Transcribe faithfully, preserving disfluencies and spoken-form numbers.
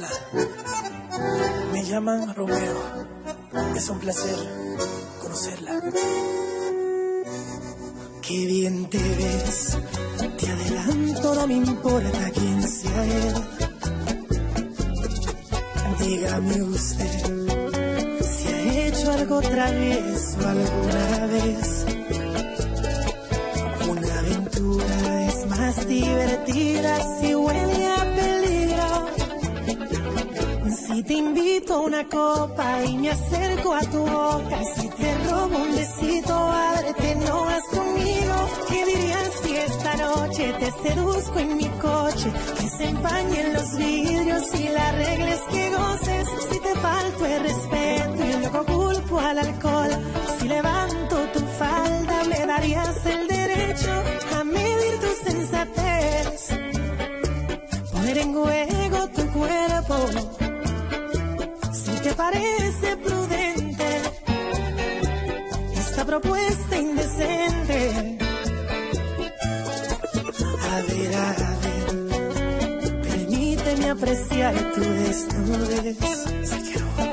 Hola, me llaman Romeo. Es un placer conocerla. Qué bien te ves, te adelanto, no me importa quién sea él. Dígame usted si ha hecho algo travieso alguna vez. Una aventura es más divertida si huele a peligro. Si te invito a una copa y me acerco a tu boca, si te robo un besito, ábrete, no vas conmigo. ¿Qué dirías si esta noche te seduzco en mi coche? Que se empañen los vidrios y la regla es que goces. Si te falto el respeto y luego culpo al alcohol, si levanto tu falda me darías el derecho a medir tu sensatez, poner en juego tu cuerpo. ¿Te parece prudente esta propuesta indecente? A ver, a ver, permíteme apreciar tu desnudez. Si quiero.